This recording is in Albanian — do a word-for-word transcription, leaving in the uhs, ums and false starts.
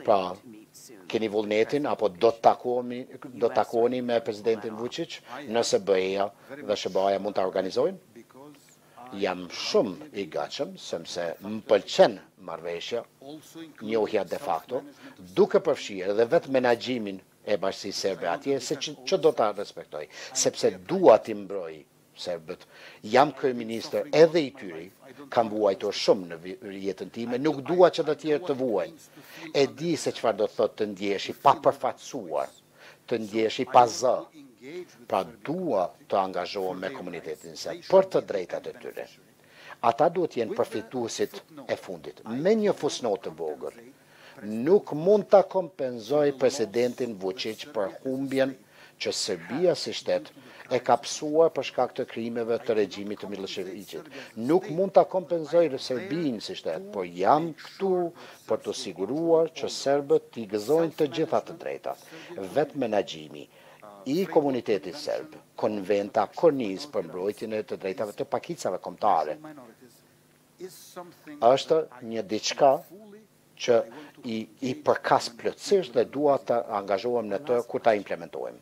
Pra, keni vullnetin apo do të takohemi do të takoni me presidentin Vučić nëse BE-ja dhe SBA-ja mund ta organizojnë? Jam shumë i gatshëm sepse më pëlqen marrëveshja, njohja de facto, duke përfshirë edhe vetë menaxhimin e bashkisë serbe atje, se që do ta respektoj, sepse dua t'i mbroj serbët. Jam kryeministër edhe i tyre, kam vuajtur shumë në jetën time, nuk dua që të tjerë të vuajnë. E di se çfarë do thotë të ndjehesh i papërfaqësuar, të ndjehesh i pa zë. Pra dua të angazhohem me komunitetin serb për të drejtat e tyre. Ata duhet jenë përfituesit e fundit. Me një fusnotë të vogël, nuk mund ta kompenzoj presidentin Vučić për humbjen që Serbia si shtet e ka psuar për shkak të krimeve të regjimit të Miloševićit. Nuk mund ta kompenzoj Serbinë si shtet, por jam këtu për të siguruar që serbët t'i gëzojnë të gjitha të drejtat. Vetë menaxhimi i komunitetit serb, konventa, kornizë për mbrojtjen e të drejtave të pakicave kombëtare, është një diçka që i, i përkas plotësisht dhe dua të angazhohem në të kur ta implementojmë.